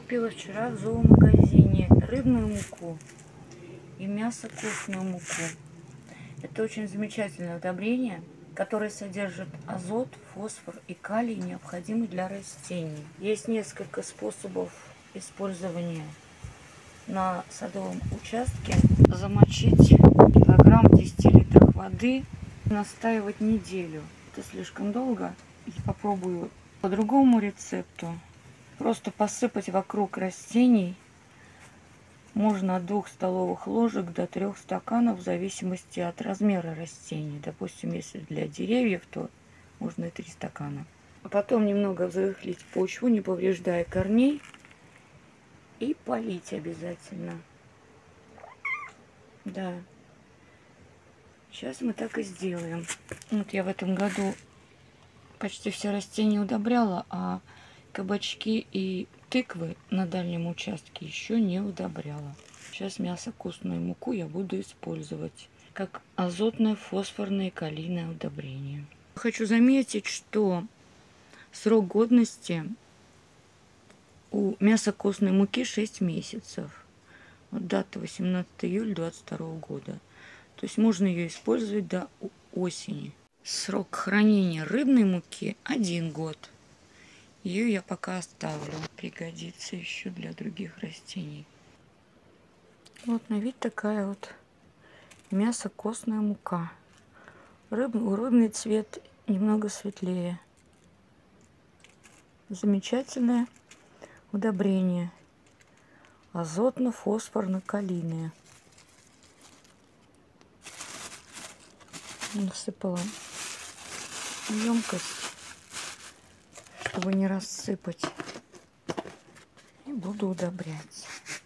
Купила вчера в зоомагазине рыбную муку и мясо-костную муку. Это очень замечательное удобрение, которое содержит азот, фосфор и калий, необходимый для растений. Есть несколько способов использования. На садовом участке замочить килограмм в 10 литрах воды, настаивать неделю. Это слишком долго. Я попробую по другому рецепту. Просто посыпать вокруг растений. Можно от 2 столовых ложек до 3 стаканов в зависимости от размера растений. Допустим, если для деревьев, то можно и 3 стакана. А потом немного взрыхлить почву, не повреждая корней. И полить обязательно. Да. Сейчас мы так и сделаем. Вот я в этом году почти все растения удобряла, а кабачки и тыквы на дальнем участке еще не удобряла. Сейчас мясо-костную муку я буду использовать как азотное, фосфорное и калийное удобрение. Хочу заметить, что срок годности у мясо-костной муки 6 месяцев. Вот дата 18 июля 2022 года. То есть можно ее использовать до осени. Срок хранения рыбной муки 1 год. Ее я пока оставлю. Пригодится еще для других растений. Вот на вид такая вот мясо-костная мука. Рыбный цвет немного светлее. Насыщенное удобрение. Азотно-фосфорно-калийное. Насыпала емкость, чтобы не рассыпать. И буду удобрять.